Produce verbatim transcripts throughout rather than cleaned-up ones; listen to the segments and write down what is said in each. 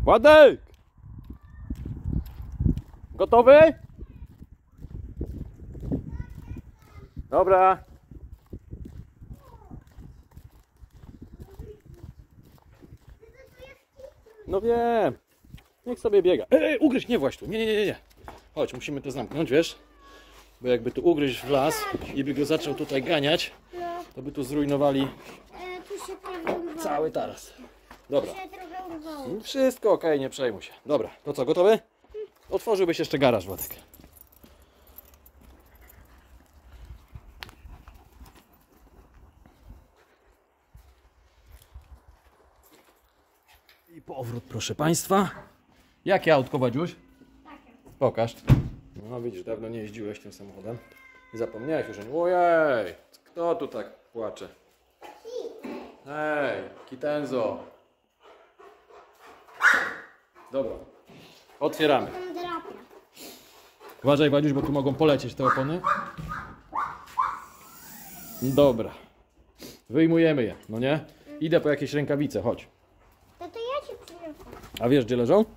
Władek! Gotowy? Dobra. No wiem. Niech sobie biega. Ej, ugryź, nie właź tu. Nie, nie, nie, nie. Chodź, musimy to zamknąć, wiesz? Bo jakby tu ugryźć w las i by go zaczął tutaj ganiać, to by tu zrujnowali E, tu się trochę urwało. cały taras. Dobra. Tu się trochę urwało. Wszystko ok, nie przejmuj się. Dobra, to co, gotowy? Otworzyłbyś jeszcze garaż, Władek. I powrót, proszę Państwa. Jakie autko, Wadziuś? Pokaż. No widzisz, dawno nie jeździłeś tym samochodem. I zapomniałeś już o nim. Ojej, kto tu tak płacze? Hej, Kitenzo. Dobra, otwieramy. Tam drapia. Uważaj, Wadziuś, bo tu mogą polecieć te opony. Dobra. Wyjmujemy je, no nie? Idę po jakieś rękawice, chodź. To to ja ci przyniosę. A wiesz, gdzie leżą?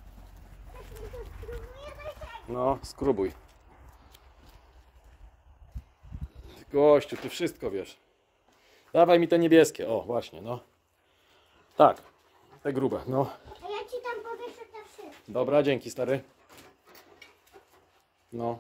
No, skróbuj. Gościu, ty wszystko wiesz. Dawaj mi te niebieskie, o właśnie, no. Tak, te grube, no. A ja ci tam powieszę te wszystkie. Dobra, dzięki, stary. No.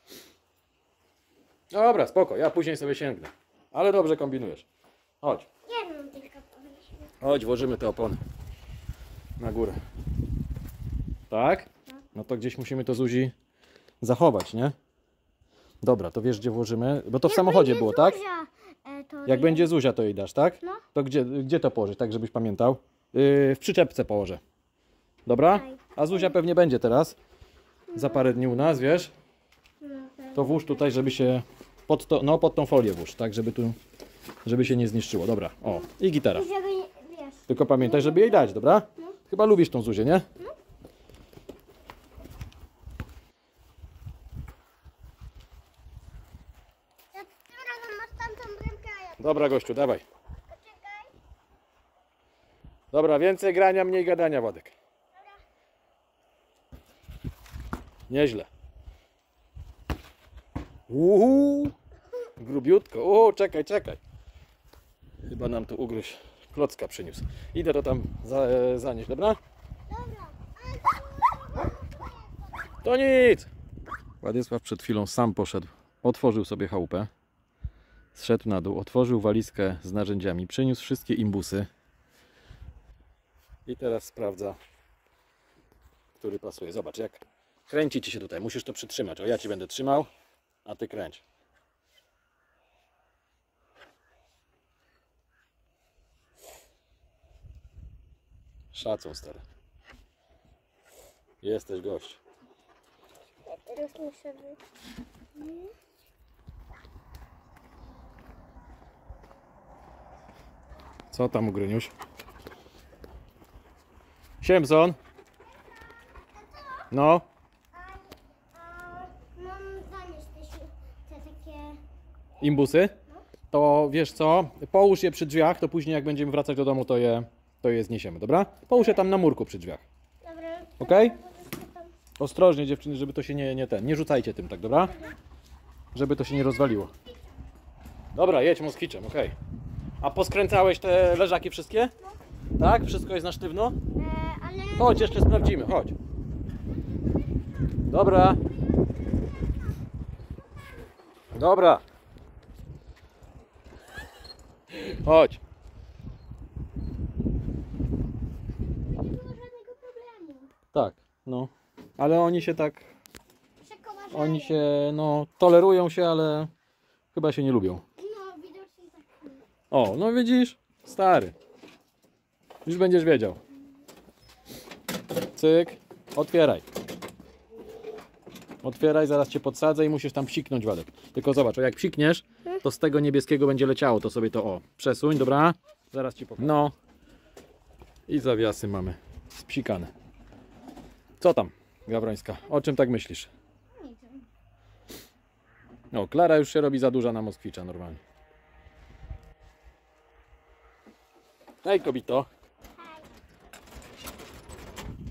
Dobra, spoko, ja później sobie sięgnę. Ale dobrze kombinujesz. Chodź, Jedną tylko powieszę. chodź, włożymy te opony na górę. Tak? No to gdzieś musimy to, Zuzi, zachować, nie? Dobra, to wiesz, gdzie włożymy? Bo to w samochodzie było, tak? E, to Jak je- będzie Zuzia, to jej dasz, tak? No. To gdzie, gdzie to położyć, tak żebyś pamiętał? Yy, w przyczepce położę. Dobra? A Zuzia pewnie będzie teraz. Za parę dni u nas, wiesz? No, tak. To włóż tutaj, żeby się... Pod to, no, pod tą folię włóż, tak? Żeby tu... Żeby się nie zniszczyło. Dobra, o. I gitara. I żeby, nie- wiesz, Tylko pamiętaj, żeby jej dać, dobra? Chyba lubisz tą Zuzię, nie? ja tym razem masz tamtą bramkę, a ja Dobra, gościu, dawaj. poczekaj. Dobra, więcej grania, mniej gadania, Władek. Nieźle. Uhu, grubiutko. O, czekaj, czekaj. Chyba nam tu ugryź klocka przyniósł. Idę to tam za, zanieść, dobra? Dobra. To nic. Władysław przed chwilą sam poszedł. Otworzył sobie chałupę. Zszedł na dół, otworzył walizkę z narzędziami, przyniósł wszystkie imbusy. I teraz sprawdza, który pasuje. Zobacz, jak kręci ci się tutaj. Musisz to przytrzymać. O, ja ci będę trzymał, a ty kręć. Szacun, stary. Jesteś gość. Ja teraz muszę wy... Co tam, Ugryniuś? Siemson. No. A, a mam zanieść te, si- te takie... Imbusy? To wiesz co? Połóż je przy drzwiach, to później jak będziemy wracać do domu, to je, to je zniesiemy, dobra? Połóż je tam na murku przy drzwiach. Dobra. Okej? to tam- Ostrożnie, dziewczyny, żeby to się nie, nie ten. Nie rzucajcie tym, tak, dobra? Żeby to się nie rozwaliło. Dobra, jedź moskwiczem, okej. A poskręcałeś te leżaki wszystkie? Tak? Wszystko jest na sztywno? E, ale... Chodź, jeszcze sprawdzimy, chodź. Dobra. Dobra. Chodź. Nie było żadnego problemu. Tak, no. Ale oni się tak, Przekomarzają. oni się, no, tolerują się, ale chyba się nie lubią. No, widocznie tak. O, no widzisz? Stary. Już będziesz wiedział. Cyk. Otwieraj. Otwieraj, zaraz cię podsadzę i musisz tam psiknąć, Władek. Tylko zobacz, o jak psikniesz, to z tego niebieskiego będzie leciało. To sobie to, o, przesuń, dobra? Zaraz ci pokażę. No. I zawiasy mamy spsikane. Co tam, Gawrońska? O czym tak myślisz? Nic. O, Klara już się robi za duża na Moskwicza normalnie. Hej, kobito.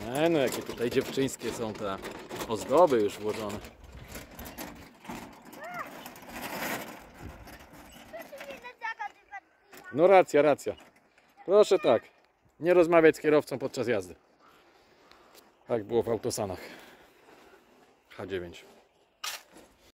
E, no jakie tutaj dziewczyńskie są te ozdoby już włożone. No racja, racja. Proszę tak, nie rozmawiać z kierowcą podczas jazdy. Tak było w autosanach. H dziewięć.